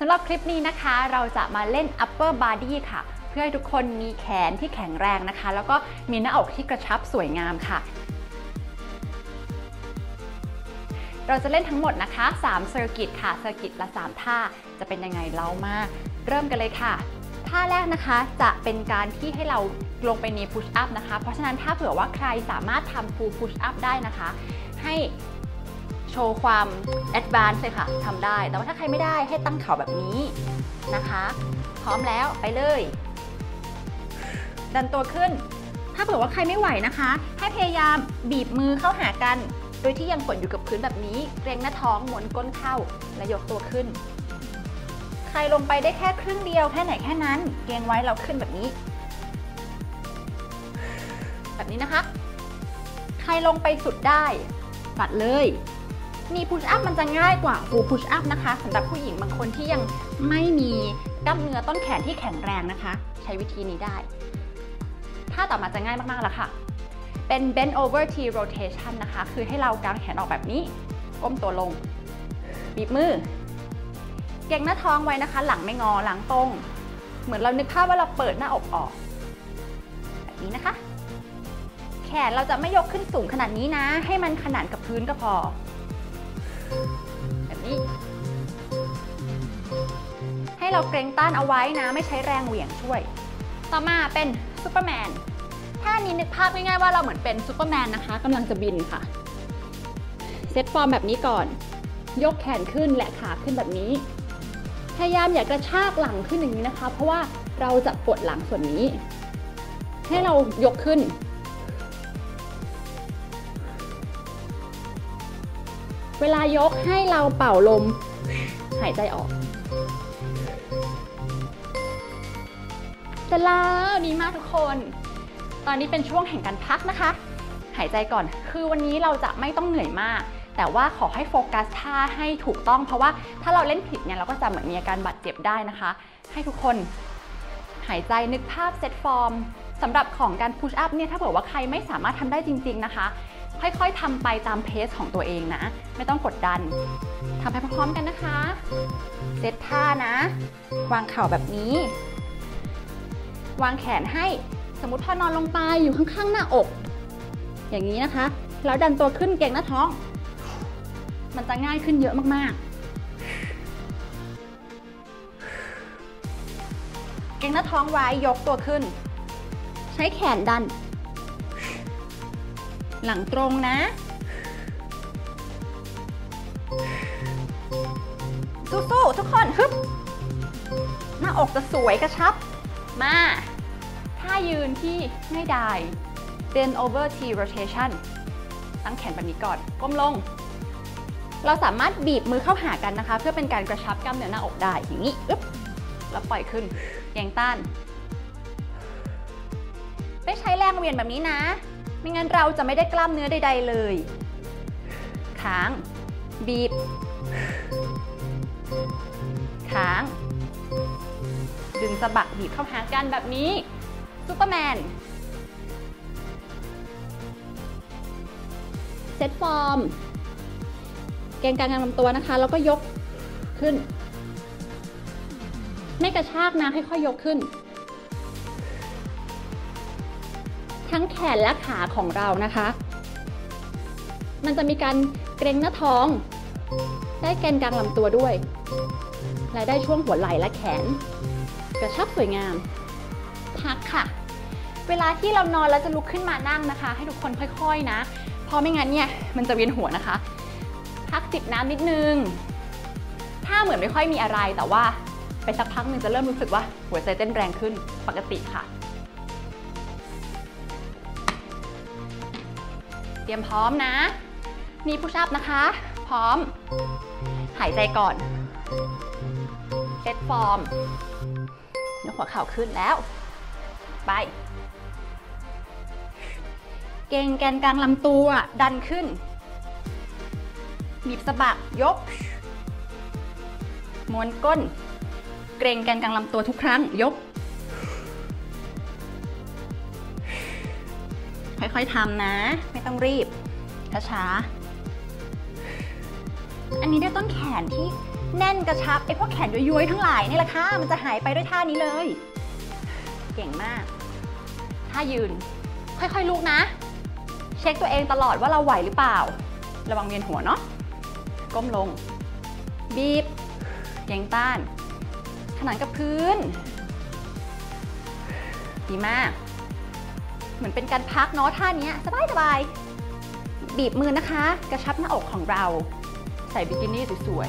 ำหรับคลิปนี้นะคะเราจะมาเล่น upper body ค่ะเพื่อให้ทุกคนมีแขนที่แข็งแรงนะคะแล้วก็มีหน้าอกที่กระชับสวยงามค่ะเราจะเล่นทั้งหมดนะคะ3เซอร์กิตค่ะเซอร์กิตละ3ท่าจะเป็นยังไงเรามาเริ่มกันเลยค่ะท่าแรกนะคะจะเป็นการที่ให้เราลงไปใน push up นะคะเพราะฉะนั้นถ้าเผื่อว่าใครสามารถทำ full push up ได้นะคะให้โชว์ความ advance เลยค่ะทำได้แต่ว่าถ้าใครไม่ได้ให้ตั้งเข่าแบบนี้นะคะพร้อมแล้วไปเลยดันตัวขึ้นถ้าเผื่อว่าใครไม่ไหวนะคะให้พยายามบีบมือเข้าหากันโดยที่ยังกดอยู่กับพื้นแบบนี้เกรงหน้าท้องหมุนก้นเข้าและยกตัวขึ้นใครลงไปได้แค่ครึ่งเดียวแค่ไหนแค่นั้นเกรงไว้เราขึ้นแบบนี้นะคะใครลงไปสุดได้ปัดเลยมีพุชอัพมันจะง่ายกว่าฟูลพุชอัพนะคะสำหรับผู้หญิงบางคนที่ยังไม่มีกล้ามเนื้อต้นแขนที่แข็งแรงนะคะใช้วิธีนี้ได้ท่าต่อมาจะง่ายมากๆแล้วค่ะเป็น bend over T rotation นะคะคือให้เรากางแขนออกแบบนี้ก้มตัวลงบีบมือเก่งหน้าท้องไว้นะคะหลังไม่งอหลังตรงเหมือนเรานึกภาพว่าเราเปิดหน้าอกออกแบบนี้นะคะแขนเราจะไม่ยกขึ้นสูงขนาดนี้นะให้มันขนานกับพื้นก็พอแบบนี้ให้เราเกรงต้านเอาไว้นะไม่ใช้แรงเหวี่ยงช่วยต่อมาเป็นซูเปอร์แมนท่านี้นึกภาพง่ายๆว่าเราเหมือนเป็นซูเปอร์แมนนะคะกำลังจะบินค่ะเซตฟอร์มแบบนี้ก่อนยกแขนขึ้นและขาขึ้นแบบนี้พยายามอย่ากระชากหลังขึ้นอย่างนี้นะคะเพราะว่าเราจะปวดหลังส่วนนี้ให้เรายกขึ้นเวลายกให้เราเป่าลมหายใจออกเสร็จแล้วดีมากทุกคนตอนนี้เป็นช่วงแห่งการพักนะคะหายใจก่อนคือวันนี้เราจะไม่ต้องเหนื่อยมากแต่ว่าขอให้โฟกัสท่าให้ถูกต้องเพราะว่าถ้าเราเล่นผิดเนี่ยเราก็จะเหมือนมีอาการบาดเจ็บได้นะคะให้ทุกคนหายใจนึกภาพเซตฟอร์มสำหรับของการพุชอัพเนี่ยถ้าเผื่อว่าใครไม่สามารถทำได้จริงๆนะคะค่อยๆทำไปตามเพสของตัวเองนะไม่ต้องกดดันทำไปพร้อมๆกันนะคะเซตท่านะวางเข่าแบบนี้วางแขนให้สมมุติพอนอนลงไปอยู่ข้างๆหน้าอกอย่างนี้นะคะแล้วดันตัวขึ้นเกร็งหน้าท้องมันจะง่ายขึ้นเยอะมากๆเกร็งหน้าท้องไว้ยกตัวขึ้นใช้แขนดันหลังตรงนะสู้ๆทุกคนฮึบหน้าอกจะสวยกระชับมาท่ายืนที่ง่ายดาย bend over T rotation ตั้งแขนแบบนี้ก่อนก้มลงเราสามารถบีบมือเข้าหากันนะคะเพื่อเป็นการกระชับกล้ามเนื้อหน้าอกได้อย่างนี้อึ๊บแล้วปล่อยขึ้นเกรงต้านไม่ใช้แรงเหวี่ยงแบบนี้นะไม่งั้นเราจะไม่ได้กล้ามเนื้อใดๆเลยค้างบีบค้างดึงสะบักบีบเข้าหากันแบบนี้ซูเปอร์แมนเซตฟอร์มเกรงกลางลำตัวนะคะแล้วก็ยกขึ้นไม่กระชากนะค่อยๆยกขึ้นทั้งแขนและขาของเรานะคะมันจะมีการเกร็งหน้าท้องได้แกนกลางลำตัวด้วยและได้ช่วงหัวไหล่และแขนกระชับสวยงามพักค่ะเวลาที่เรานอนแล้วจะลุกขึ้นมานั่งนะคะให้ทุกคนค่อยๆนะเพราะไม่งั้นเนี่ยมันจะเวียนหัวนะคะพักจิบน้ำนิดนึงถ้าเหมือนไม่ค่อยมีอะไรแต่ว่าไปสักพักหนึ่งจะเริ่มรู้สึกว่าหัวใจเต้นแรงขึ้นปกติค่ะเตรียมพร้อมนะมีพุชอัพนะคะพร้อมหายใจก่อนเซตฟอร์มยกหัวเข่าขึ้นแล้วไปเกร็งแกนกลางลำตัวดันขึ้นบีบสะบักยกม้วนก้นเกร็งแกนกลางลำตัวทุกครั้งยกค่อยๆทำนะไม่ต้องรีบช้าๆอันนี้ได้ต้นแขนที่แน่นกระชับไอ้พวกแขนย้อยๆทั้งหลายนี่แหละค่ะมันจะหายไปด้วยท่านี้เลยเก่งมากท่ายืนค่อยๆลุกนะเช็คตัวเองตลอดว่าเราไหวหรือเปล่าระวังเวียนหัวเนาะก้มลงบีบเก่งต้านขนานกับพื้นดีมากเหมือนเป็นการพักเนาะท่านี้สบายๆบีบมือนะคะกระชับหน้าอกของเราใส่บิกินี่สวย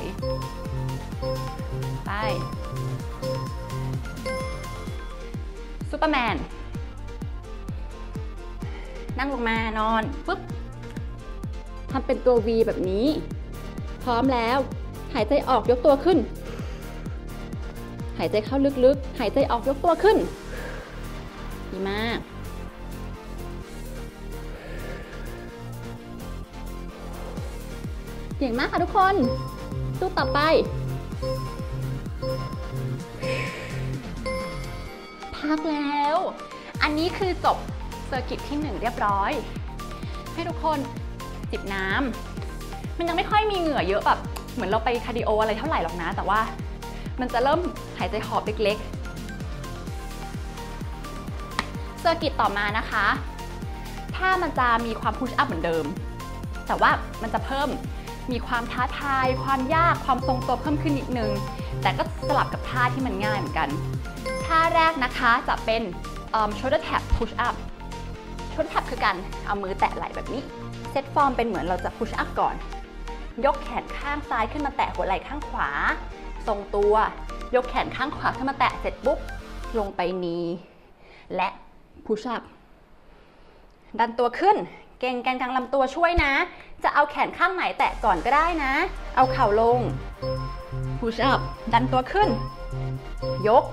ๆไปซูเปอร์แมนนั่งลงมานอนปุ๊บทำเป็นตัว V แบบนี้พร้อมแล้วหายใจออกยกตัวขึ้นหายใจเข้าลึกๆหายใจออกยกตัวขึ้นดีมากเก่งมากค่ะทุกคนสู้ต่อไปพักแล้วอันนี้คือจบเซอร์กิตที่1เรียบร้อยให้ทุกคนจิบน้ำมันยังไม่ค่อยมีเหงื่อเยอะแบบเหมือนเราไปคาร์ดิโออะไรเท่าไหร่หรอกนะแต่ว่ามันจะเริ่มหายใจหอบเล็กๆเซอร์กิตต่อมานะคะถ้ามันจะมีความพุชอัพเหมือนเดิมแต่ว่ามันจะเพิ่มมีความท้าทายความยากความทรงตัวเพิ่มขึ้นนิดนึงแต่ก็สลับกับท่าที่มันง่ายเหมือนกันท่าแรกนะคะจะเป็น shoulder tap push up shoulder tap คือการเอามือแตะไหล่แบบนี้เซตฟอร์มเป็นเหมือนเราจะ push up ก่อนยกแขนข้างซ้ายขึ้นมาแตะหัวไหล่ข้างขวาทรงตัวยกแขนข้างขวาขึ้นมาแตะเสร็จปุ๊บลงไปนี้และ push up ดันตัวขึ้นเก่งแกนกลางลำตัวช่วยนะจะเอาแขนข้างไหนแตะก่อนก็ได้นะเอาเข่าลง push up ดันตัวขึ้นยก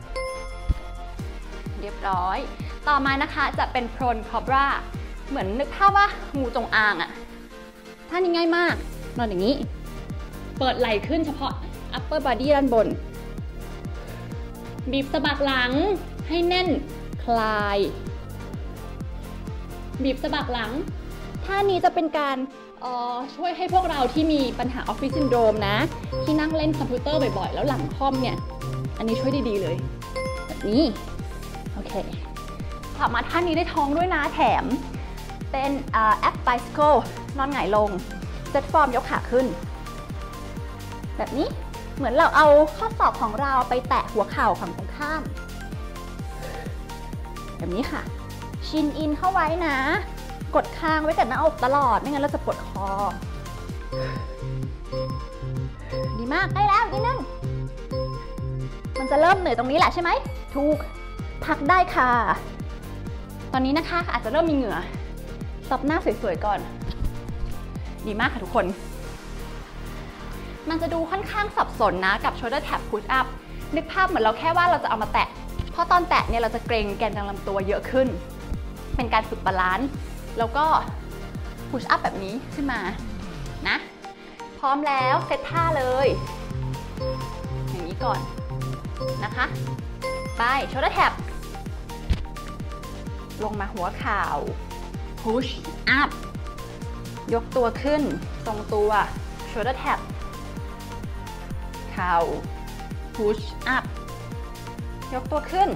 เรียบร้อยต่อมานะคะจะเป็น prone cobra เหมือนนึกภาพว่างูจงอางอะท่านี้ง่ายมากนอนอย่างนี้เปิดไหล่ขึ้นเฉพาะ upper body ด้านบนบีบสะบักหลังให้แน่นคลายบีบสะบักหลังท่านี้จะเป็นการช่วยให้พวกเราที่มีปัญหาออฟฟิศซินโดรมนะที่นั่งเล่นคอมพิวเตอร์บ่อยๆแล้วหลังค่อมเนี่ยอันนี้ช่วยได้ดีเลยแบบนี้โอเคต่อมาท่านี้ได้ท้องด้วยนะแถมเป็นab bicycle นอนหงายลงเซตฟอร์มยกขาขึ้นแบบนี้เหมือนเราเอาข้อศอกของเราไปแตะหัวเข่าฝั่งตรงข้ามแบบนี้ค่ะชินอินเข้าไว้นะกดคางไว้กับหน้าอกตลอดไม่งั้นเราจะปวดคอดีมากได้แล้วนิดนึงมันจะเริ่มเหนื่อยตรงนี้แหละใช่ไหมถูกพักได้ค่ะตอนนี้นะคะอาจจะเริ่มมีเหงื่อซับหน้าสวยๆก่อนดีมากค่ะทุกคนมันจะดูค่อนข้างสับสนนะกับ shoulder tap push up นึกภาพเหมือนเราแค่ว่าเราจะเอามาแตะเพราะตอนแตะเนี่ยเราจะเกรงแกนกลางลำตัวเยอะขึ้นเป็นการฝึกบาลานซ์แล้วก็ push up แบบนี้ขึ้นมานะพร้อมแล้วเซตท่าเลยอย่างนี้ก่อนนะคะไป shoulder tap ลงมาหัวเข่า push up ยกตัวขึ้นทรงตัว shoulder tap เข่า push up ยกตัวขึ้น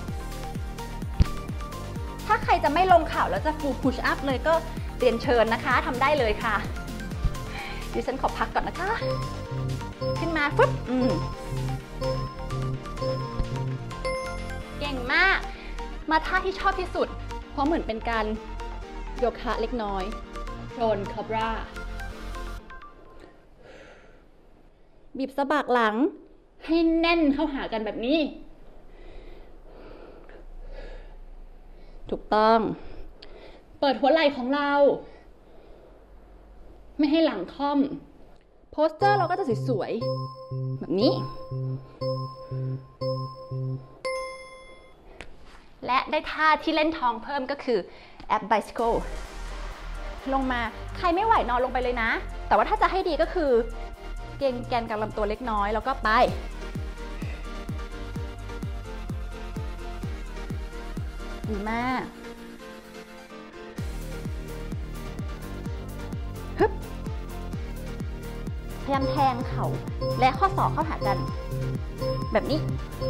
ถ้าใครจะไม่ลงเข่าแล้วจะ full push up เลยก็เรียนเชิญนะคะทำได้เลยค่ะดิฉันขอพักก่อนนะคะขึ้นมาฟึ๊บเก่งมากมาท่าที่ชอบที่สุดเพราะเหมือนเป็นการโยคะเล็กน้อย prone cobra บีบสะบักหลังให้แน่นเข้าหากันแบบนี้ถูกต้องเปิดหัวไหล่ของเราไม่ให้หลังค่อมโพสเจอร์เราก็จะสวยๆแบบนี้และได้ท่าที่เล่นท้องเพิ่มก็คือ ab bicycle ลงมาใครไม่ไหวนอนลงไปเลยนะแต่ว่าถ้าจะให้ดีก็คือเกร็งแกนกลางลำตัวเล็กน้อยแล้วก็ไปดีมากฮึบพยายามแทงเข่าและข้อศอกเข้าหากันแบบนี้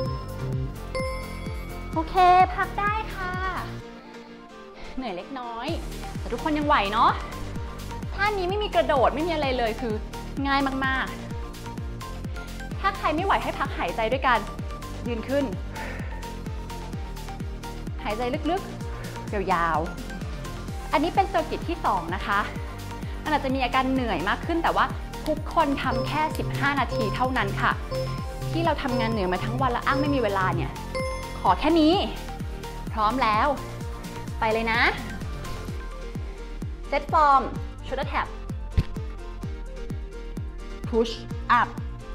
โอเคพักได้ค่ะเหนื่อยเล็กน้อยแต่ทุกคนยังไหวเนาะท่านี้ไม่มีกระโดดไม่มีอะไรเลยคือง่ายมากๆถ้าใครไม่ไหวให้พักหายใจด้วยกันยืนขึ้นหายใจลึกๆยาวๆอันนี้เป็นเซอร์กิตที่2นะคะมันอาจจะมีอาการเหนื่อยมากขึ้นแต่ว่าทุกคนทำแค่15นาทีเท่านั้นค่ะที่เราทำงานเหนื่อยมาทั้งวันแล้วอ้างไม่มีเวลาเนี่ยขอแค่นี้พร้อมแล้วไปเลยนะเซตฟอร์ม shoulder tap push up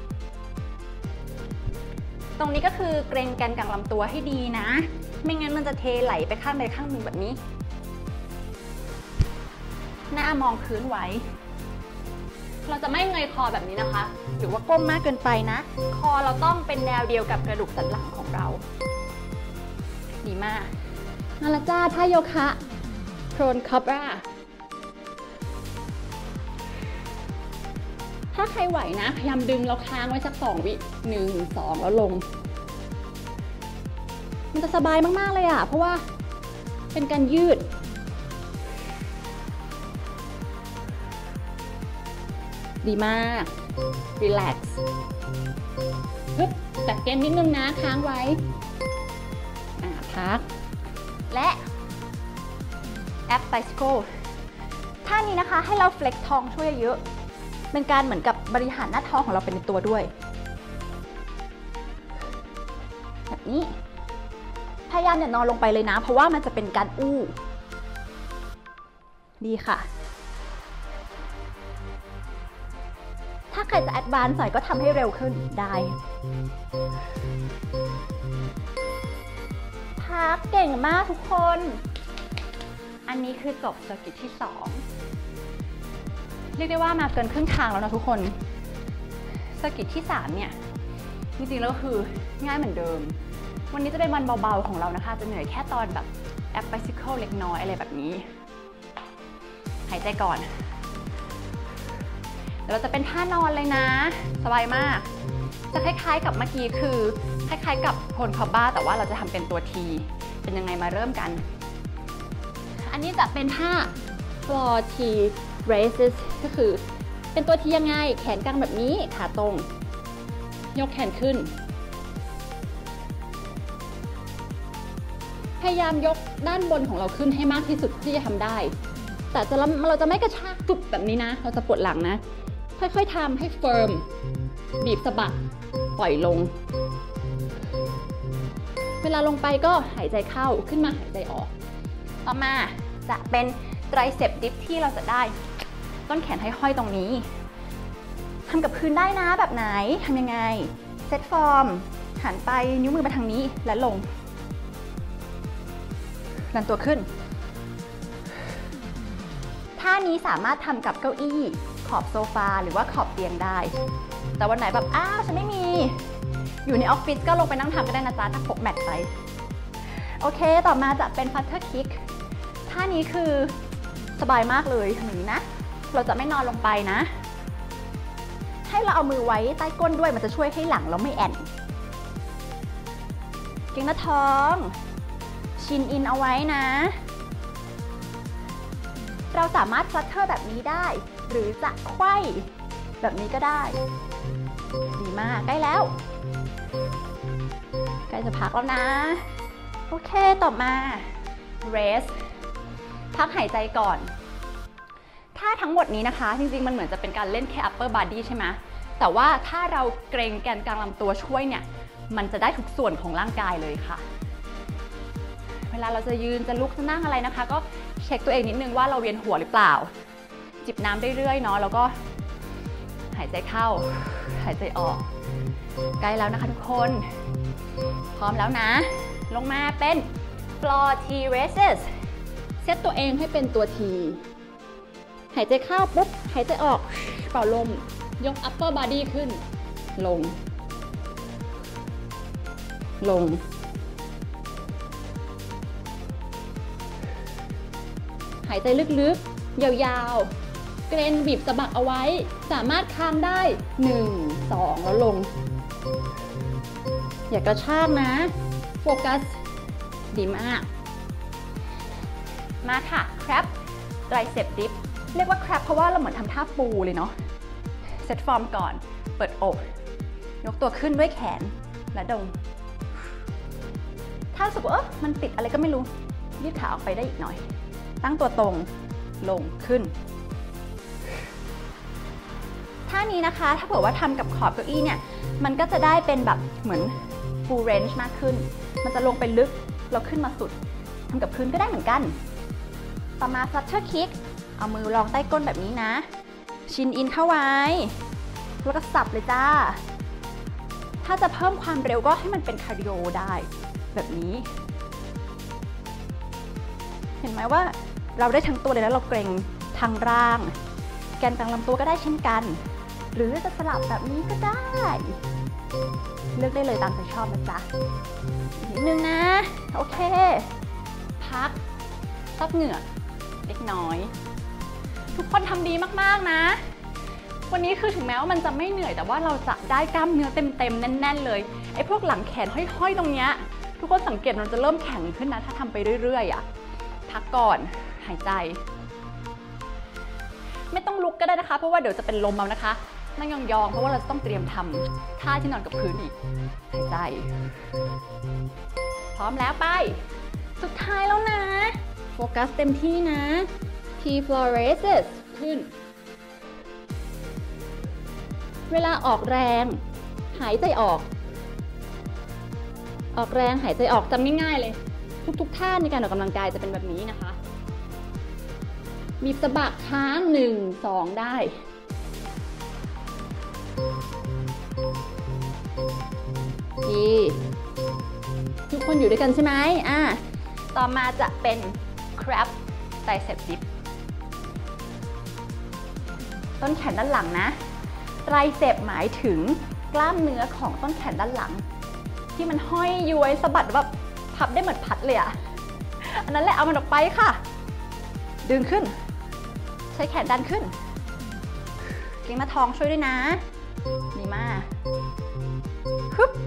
ตรงนี้ก็คือเกร็งแกนกลางลำตัวให้ดีนะไม่งั้นมันจะเทไหลไปข้างใดข้างหนึ่งแบบนี้หน้ามองพื้นไว้เราจะไม่เงยคอแบบนี้นะคะหรือว่าก้มมากเกินไปนะคอเราต้องเป็นแนวเดียวกับกระดูกสันหลังของเราดีมากนั่นละจ้าท่าโยคะ prone cobra ถ้าใครไหวนะพยายามดึงแล้วค้างไว้สัก2 วิ1 2แล้วลงมันจะสบายมากๆเลยอ่ะเพราะว่าเป็นการยืดดีมาก relax ฮึบแต่เกณฑ์นิดนึงนะค้างไว้พักและ ab bicycle ท่านี้นะคะให้เรา flex ท้องช่วยเยอะเป็นการเหมือนกับบริหารหน้าท้องของเราเป็นในตัวด้วยแบบนี้พยายามอย่านอนลงไปเลยนะเพราะว่ามันจะเป็นการอู้ดีค่ะถ้าใครจะแอดวานซ์หน่อยก็ทำให้เร็วขึ้นได้พักเก่งมากทุกคนอันนี้คือจบเซอร์กิตที่2เรียกได้ว่ามาเกินครึ่งทางแล้วนะทุกคนเซอร์กิตที่3เนี่ยจริงๆแล้วคือง่ายเหมือนเดิมวันนี้จะเป็นวันเบาๆของเรานะคะจะเหนื่อยแค่ตอนแบบแอป bicycle เล็กน้อยอะไรแบบนี้หายใจก่อนเดี๋ยวเราจะเป็นท่านอนเลยนะสบายมากจะคล้ายๆกับเมื่อกี้คือคล้ายๆกับโพลคอบ้าแต่ว่าเราจะทำเป็นตัว T เป็นยังไงมาเริ่มกันอันนี้จะเป็นท่า floor T raises ก็คือเป็นตัว T ยังไงแขนกลางแบบนี้ขาตรงยกแขนขึ้นพยายามยกด้านบนของเราขึ้นให้มากที่สุดที่จะทำได้แต่เราจะไม่กระชากจุบแบบนี้นะเราจะปวดหลังนะค่อยๆทำให้เฟิร์มบีบสะบัดปล่อยลงเวลาลงไปก็หายใจเข้าขึ้นมาหายใจออกต่อมาจะเป็นไตรเซปดิฟที่เราจะได้ต้นแขนให้ห้อยตรงนี้ทำกับพื้นได้นะแบบไหนทำยังไงเซตฟอร์มหันไปนิ้วมือมาทางนี้และลงดันตัวขึ้นท่านี้สามารถทำกับเก้าอี้ขอบโซฟาหรือว่าขอบเตียงได้แต่วันไหนแบบอ้าวฉันไม่มีอยู่ในออฟฟิศก็ลงไปนั่งทำก็ได้นะจ๊ะถ้าพกแมทไปโอเคต่อมาจะเป็นฟัตเตอร์คิกท่านี้คือสบายมากเลยทำอย่างนี้นะเราจะไม่นอนลงไปนะให้เราเอามือไว้ใต้ก้นด้วยมันจะช่วยให้หลังเราไม่แอนเก่งหน้าท้องชินอินเอาไว้นะเราสามารถฟลัตเตอร์แบบนี้ได้หรือจะไขว้แบบนี้ก็ได้ดีมากใกล้แล้วใกล้จะพักแล้วนะโอเคต่อมา rest พักหายใจก่อนท่าทั้งหมดนี้นะคะจริงๆมันเหมือนจะเป็นการเล่นแค่ upper body ใช่ไหมแต่ว่าถ้าเราเกรงแกนกลางลำตัวช่วยเนี่ยมันจะได้ทุกส่วนของร่างกายเลยค่ะเวลาเราจะยืนจะลุกจะนั่งอะไรนะคะก็เช็คตัวเองนิดนึงว่าเราเวียนหัวหรือเปล่าจิบน้ำเรื่อยๆเนาะแล้วก็หายใจเข้าหายใจออกใกล้แล้วนะคะทุกคนพร้อมแล้วนะลงมาเป็น floor T raises เซตตัวเองให้เป็นตัว T หายใจเข้าปุ๊บหายใจออกเป่าลมยก upper body ขึ้นลงลงหายใจลึกๆยาวๆเกรนบีบสะบักเอาไว้สามารถค้างได้1 2แล้วลงอย่ากระชากนะโฟกัสดีมากมาค่ะแครปไตรเซปดิฟเรียกว่าแครปเพราะว่าเราเหมือนทำท่าปูเลยเนาะเซตฟอร์มก่อนเปิดอกยกตัวขึ้นด้วยแขนและดงถ้ารู้สึกว่ามันติดอะไรก็ไม่รู้ยืดขาออกไปได้อีกหน่อยตั้งตัวตรงลงขึ้นท่านี้นะคะถ้าเผื่อว่าทำกับขอบเก้าอี้เนี่ยมันก็จะได้เป็นแบบเหมือน full range มากขึ้นมันจะลงไปลึกเราขึ้นมาสุดทำกับพื้นก็ได้เหมือนกันต่อมา flutter kick เอามือรองใต้ก้นแบบนี้นะชินอินเข้าไว้แล้วก็สับเลยจ้าถ้าจะเพิ่มความเร็วก็ให้มันเป็นคาร์ดิโอได้แบบนี้เห็นไหมว่าเราได้ทั้งตัวเลยแล้วเราเกร็งทางร่างแกนกลางลำตัวก็ได้เช่นกันหรือจะสลับแบบนี้ก็ได้เลือกได้เลยตามใจชอบนะจ๊ะนิดนึงนะโอเคพักซับเหงื่อเล็กน้อยทุกคนทำดีมากๆนะวันนี้คือถึงแม้ว่ามันจะไม่เหนื่อยแต่ว่าเราจะได้กล้ามเนื้อเต็มๆแน่นๆเลยไอ้พวกหลังแขนห้อยๆตรงเนี้ยทุกคนสังเกตมันจะเริ่มแข็งขึ้นนะถ้าทำไปเรื่อยๆอ่ะพักก่อนหายใจไม่ต้องลุกก็ได้นะคะเพราะว่าเดี๋ยวจะเป็นลมเอานะคะนั่งยองๆเพราะว่าเราต้องเตรียมทำท่าที่นอนกับพื้นอีกหายใจพร้อมแล้วไปสุดท้ายแล้วนะโฟกัสเต็มที่นะ T floor raises ขึ้นเวลาออกแรงหายใจออกแรงหายใจออกจำง่ายๆเลยทุกท่าในการออกกำลังกายจะเป็นแบบนี้นะคะบีบสะบักค้าง1 2ได้ดีทุกคนอยู่ด้วยกันใช่ไหมต่อมาจะเป็น crab tricep dip ต้นแขนด้านหลังนะไตรเซปหมายถึงกล้ามเนื้อของต้นแขนด้านหลังที่มันห้อยย้วยสะบัดแบบพับได้เหมือนพัดเลยอันนั้นแหละเอามันออกไปค่ะดึงขึ้นใช้แขนดันขึ้นเกร็งหน้าท้องช่วยด้วยนะดีมากฮึบ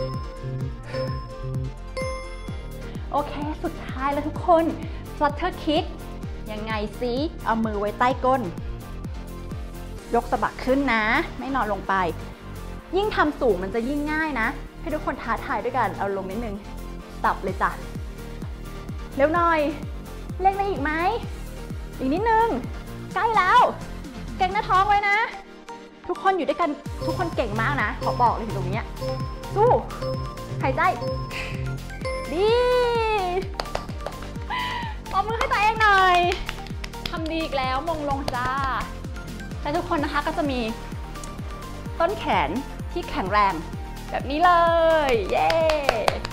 โอเคสุดท้ายแล้วทุกคน flutter kick ยังไงซิเอามือไว้ใต้ก้นยกสะบักขึ้นนะไม่นอนลงไปยิ่งทำสูงมันจะยิ่งง่ายนะให้ทุกคนท้าทายด้วยกันเอาลงนิดนึงสับเลยจ้ะเร็วหน่อยเล่นไปอีกไหมอีกนิดนึงใกล้แล้วเก่งหน้าท้องไว้นะทุกคนอยู่ด้วยกันทุกคนเก่งมากนะขอบอกเลยตรงนี้สู้หายใจดีปรบมือให้ตัวเองหน่อยทำดีอีกแล้วมงลงจ้าและทุกคนนะคะก็จะมีต้นแขนที่แข็งแรงแบบนี้เลยเย้